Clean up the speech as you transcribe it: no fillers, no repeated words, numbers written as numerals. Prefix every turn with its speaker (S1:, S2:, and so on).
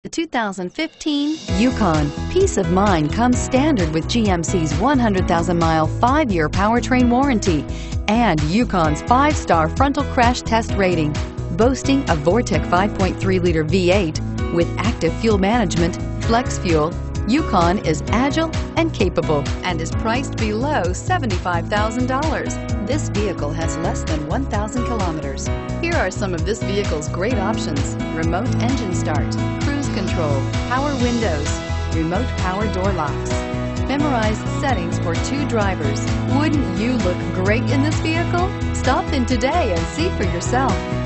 S1: The 2015 Yukon. Peace of mind comes standard with GMC's 100,000-mile, 5-year powertrain warranty and Yukon's 5-star frontal crash test rating. Boasting a Vortec 5.3-liter V8 with active fuel management, flex fuel, Yukon is agile and capable and is priced below $75,000. This vehicle has less than 1,000 kilometers. Here are some of this vehicle's great options: remote engine start, cruise control, power windows, remote power door locks, memorized settings for 2 drivers. Wouldn't you look great in this vehicle? Stop in today and see for yourself.